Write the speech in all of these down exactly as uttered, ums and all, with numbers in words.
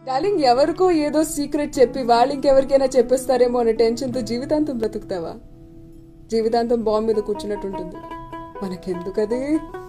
Darling, ఎవరికో ఏదో secret చెప్పి వాళ్ళు ఇంకెవరికైనా చెప్పేస్తారేమో అనే టెన్షన్తో జీవితాంతం బ్రతుకుతావా? జీవితాంతం బాంబు మీద కూర్చున్నట్టు ఉంటుంది. మనకెందుకది?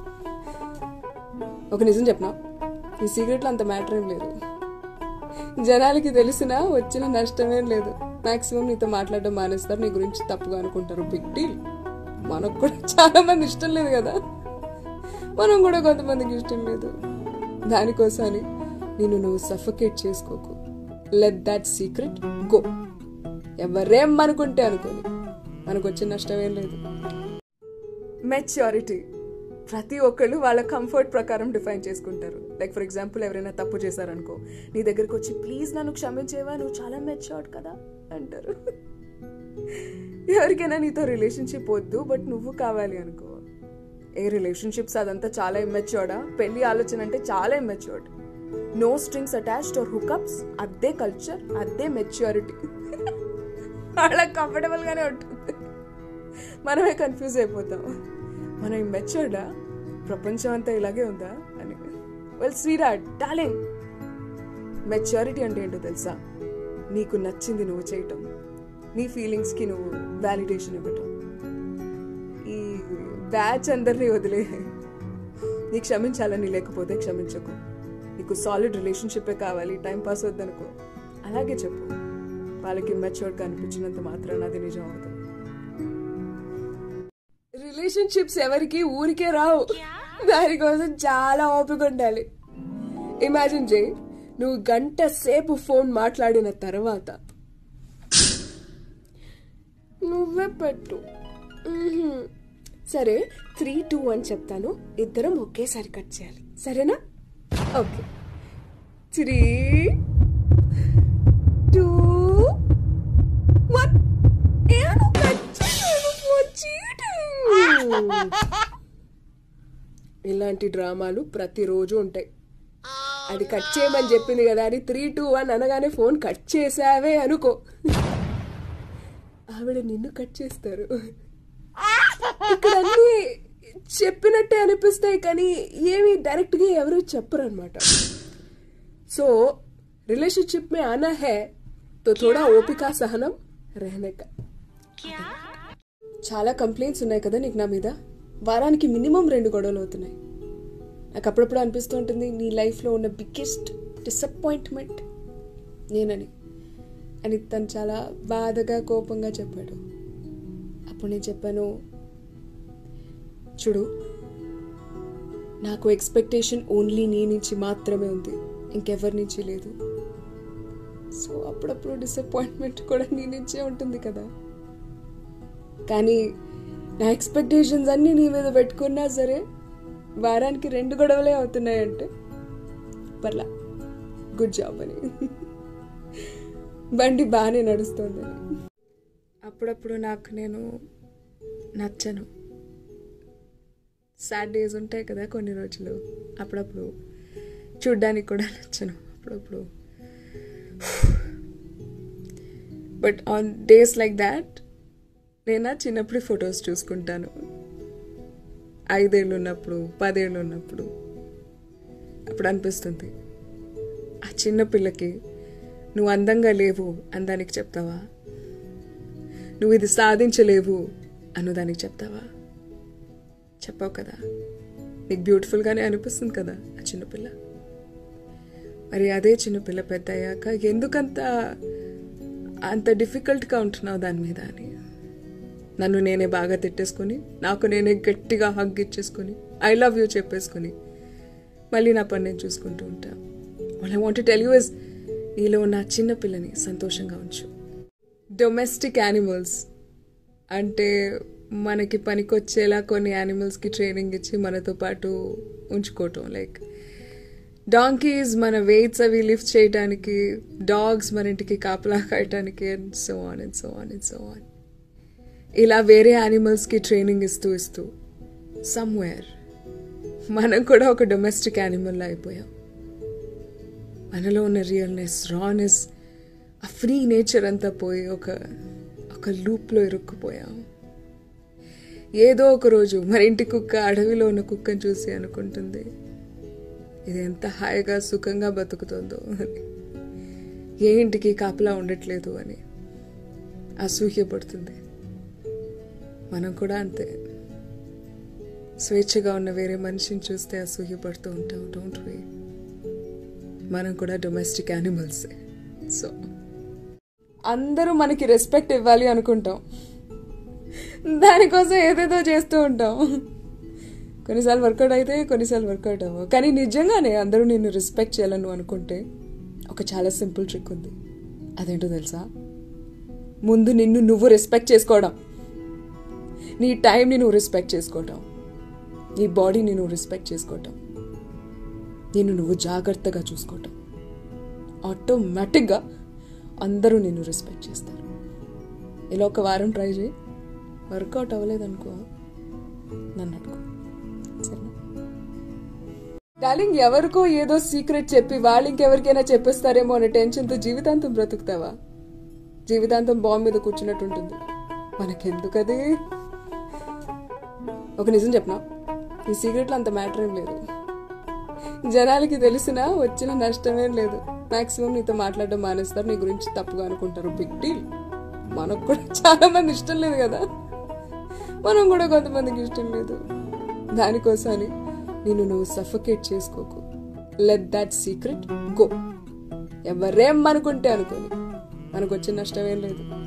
ఒక నిజం చెప్పనా, ఈ సీక్రెట్లో అంత మ్యాటర్ ఏం లేదు. జనాలకి తెలిసినా వచ్చిన నష్టమేం లేదు. మాక్సిమం నీతో మాట్లాడడం మానేస్తారు, నీ గురించి తప్పుగా అనుకుంటారు. Big deal. మనకు కూడా చాలా మంది ఇష్టం లేదు కదా, మనం కూడా కొంతమందికి ఇష్టం లేదు. దానికోసమని నేను నువ్వు సఫకేట్ చేసుకోకు. Let that secret go. ఎవరేం అనుకుంటే అనుకోని, మనకు వచ్చిన నష్టమేం లేదు. మెచ్యూరిటీ ప్రతి ఒక్కళ్ళు వాళ్ళ కంఫర్ట్ ప్రకారం డిఫైన్ చేసుకుంటారు. లైక్ ఫర్ ఎగ్జాంపుల్, ఎవరైనా తప్పు చేశారనుకో, నీ దగ్గరకు వచ్చి ప్లీజ్ నన్ను క్షమించేవా, నువ్వు చాలా మెచ్యూర్డ్ కదా అంటారు. ఎవరికైనా నీతో రిలేషన్షిప్ వద్దు బట్ నువ్వు కావాలి అనుకో, ఏ రిలేషన్షిప్స్ అదంతా చాలా ఇమ్మెచ్యూర్డా? పెళ్లి ఆలోచన అంటే చాలా immatured. No strings attached or hookups, అదే కల్చర్, అదే మెచ్యూరిటీ. వాళ్ళకి కంఫర్టబుల్ గానే ఉంటుంది, మనమే కన్ఫ్యూజ్ అయిపోతాం. మనం ఇమ్మెచ్యూర్డా, ప్రపంచం అంతా ఇలాగే ఉందా అని. వెల్ స్వీట్ డార్లింగ్, మెచ్యూరిటీ అంటే ఏంటో తెలుసా? నీకు నచ్చింది నువ్వు చేయటం, నీ ఫీలింగ్స్కి నువ్వు వ్యాలిడేషన్ ఇవ్వటం. ఈ బ్యాచ్ అందరినీ వదిలే. నీకు క్షమించాలని లేకపోతే క్షమించకు. నీకు సాలిడ్ రిలేషన్షిప్పే కావాలి, టైం పాస్ వద్దనుకో, అలాగే చెప్పు. వాళ్ళకి మెచ్యూర్డ్గా అనిపించినంత మాత్రాన అది నిజం అవుతుంది. రిలేషన్షిప్స్ ఎవరికి ఊరికే రావు, దానికోసం చాలా ఓపిక ఉండాలి. ఇమాజిన్ చేయి, నువ్వు గంట సేపు ఫోన్ మాట్లాడిన తర్వాత నువ్వే పెట్టు. సరే, త్రీ టూ అని చెప్తాను, ఇద్దరం ఒకేసారి కట్ చేయాలి, సరేనా? Okay, three two one. ఇలాంటి డ్రామాలు ప్రతిరోజు ఉంటాయి. అది కట్ చేయమని చెప్పింది కదా అని త్రీ టూ వన్ అనగానే ఫోన్ కట్ చేసావే అనుకో, ఆవిడ నిన్ను కట్ చేస్తారు. ఇక్కడ అన్ని చెప్పినట్టే అనిపిస్తాయి కానీ ఏమి డైరెక్ట్గా ఎవరు చెప్పరు అనమాట. సో రిలేషన్షిప్ మే ఆనా హై తో థోడా ఓపిక సహనం रहने का. చాలా కంప్లైంట్స్ ఉన్నాయి కదా నీకు నా మీద. వారానికి మినిమం రెండు గొడవలు అవుతున్నాయి. నాకు అప్పుడప్పుడు అనిపిస్తూ ఉంటుంది నీ లైఫ్లో ఉన్న బిగ్గెస్ట్ డిసప్పాయింట్మెంట్ నేనని అని తను చాలా బాధగా కోపంగా చెప్పాడు. అప్పుడు నేను చెప్పాను, చూడు, నాకు ఎక్స్పెక్టేషన్ ఓన్లీ నీ నుంచి మాత్రమే ఉంది, ఇంకెవరి నుంచి లేదు. సో అప్పుడప్పుడు డిసప్పాయింట్మెంట్ కూడా నీ నుంచే ఉంటుంది కదా. కానీ నా ఎక్స్పెక్టేషన్స్ అన్నీ నీ మీద పెట్టుకున్నా సరే వారానికి రెండు గొడవలే అవుతున్నాయంటే పర్లా, గుడ్ జాబ్ అని, బండి బాగానే నడుస్తుందని. అప్పుడప్పుడు నాకు నేను నచ్చను. సాడ్ డేస్ ఉంటాయి కదా కొన్ని రోజులు, అప్పుడప్పుడు చూడ్డానికి కూడా నచ్చను అప్పుడప్పుడు. But on days like that నేను చిన్నప్పుడు ఫొటోస్ చూసుకుంటాను. ఐదేళ్ళు ఉన్నప్పుడు, పదేళ్ళు ఉన్నప్పుడు. అప్పుడు అనిపిస్తుంది, ఆ చిన్న పిల్లకి నువ్వు అందంగా లేవు అందానికి చెప్తావా? నువ్వు ఇది సాధించలేవు అన్నదానికి చెప్తావా? చెప్పావు కదా. నీకు బ్యూటిఫుల్గానే అనిపిస్తుంది కదా ఆ చిన్నపిల్ల. మరి అదే చిన్నపిల్ల పెద్ద అయ్యాక ఎందుకంత అంత డిఫికల్ట్గా ఉంటున్నావు దాని మీద అని నన్ను నేనే బాగా తిట్టేసుకొని, నాకు నేనే గట్టిగా హగ్ ఇచ్చేసుకొని, ఐ లవ్ యూ చెప్పేసుకొని మళ్ళీ నా పని నేను చూసుకుంటూ ఉంటా. What I want to tell you is, నీలో ఉన్న చిన్న పిల్లని సంతోషంగా ఉంచు. డొమెస్టిక్ యానిమల్స్ అంటే మనకి పనికొచ్చేలా కొన్ని యానిమల్స్కి ట్రైనింగ్ ఇచ్చి మనతో పాటు ఉంచుకోవటం. లైక్ డాంకీస్ మన వెయిట్స్ అవి లిఫ్ట్ చేయడానికి, డాగ్స్ మన ఇంటికి కాపలా కాయటానికి, and so on and so on and so on. ఇలా వేరే యానిమల్స్కి ట్రైనింగ్ ఇస్తూ ఇస్తూ సమ్వేర్ మనం కూడా ఒక డొమెస్టిక్ యానిమల్ అయిపోయాం. మనలో ఉన్న రియల్నెస్, రానెస్, ఆ ఫ్రీ నేచర్ అంతా పోయి ఒక ఒక లూప్లో ఇరుక్కుపోయాం. ఏదో ఒక రోజు మన ఇంటి కుక్క అడవిలో ఉన్న కుక్కను చూసి అనుకుంటుంది ఇది ఎంత హాయిగా సుఖంగా బతుకుతుందో అని. ఏ ఇంటికి కాపలా ఉండట్లేదు అని అసూయపడుతుంది. మనం కూడా అంతే, స్వేచ్ఛగా ఉన్న వేరే మనిషిని చూస్తే అసూయపడుతూ ఉంటాం. డోంట్ వే, మనం కూడా డొమెస్టిక్ యానిమల్సే. సో అందరూ మనకి రెస్పెక్ట్ ఇవ్వాలి అనుకుంటాం, దానికోసం ఏదేదో చేస్తూ ఉంటాం. కొన్నిసార్లు వర్కౌట్ అయితే కొన్నిసార్లు వర్కౌట్ అవ్వవు. కానీ నిజంగానే అందరూ నిన్ను రెస్పెక్ట్ చేయాలని అనుకుంటే ఒక చాలా సింపుల్ ట్రిక్ ఉంది. అదేంటో తెలుసా? ముందు నిన్ను నువ్వు రెస్పెక్ట్ చేసుకోవడం, నీ టైంని నువ్వు రెస్పెక్ట్ చేసుకోవటం, నీ బాడీని నువ్వు రెస్పెక్ట్ చేసుకోవటం, నిన్ను నువ్వు జాగ్రత్తగా చూసుకోవటం. ఆటోమేటిక్గా అందరూ నిన్ను రెస్పెక్ట్ చేస్తారు. ఇలా ఒక వారం ట్రై చేయి. వర్కౌట్ అవ్వలేదనుకో నన్ను అడుగు, సరేనా? డార్లింగ్, ఎవరికో ఏదో సీక్రెట్ చెప్పి వాళ్ళు ఇంకెవరికైనా చెప్పేస్తారేమో అనే టెన్షన్తో జీవితాంతం బ్రతుకుతావా? జీవితాంతం బాంబు మీద కూర్చున్నట్టు ఉంటుంది. మనకెందుకది? ఒక నిజం చెప్పనా, ఈ సీక్రెట్లో అంత మ్యాటర్ ఏం లేదు. జనాలకి తెలిసినా వచ్చిన నష్టమేం లేదు. మాక్సిమం నీతో మాట్లాడడం మానేస్తారు, నీ గురించి తప్పుగా అనుకుంటారు. Big deal. మనకు కూడా చాలా మంది ఇష్టం లేదు కదా, మనం కూడా కొంతమందికి ఇష్టం లేదు. దానికోసమని నిన్ను నువ్వు సఫకేట్ చేసుకోకు. Let that secret go. ఎవరేం అనుకుంటే అనుకోని, మనకు వచ్చిన నష్టమేం లేదు.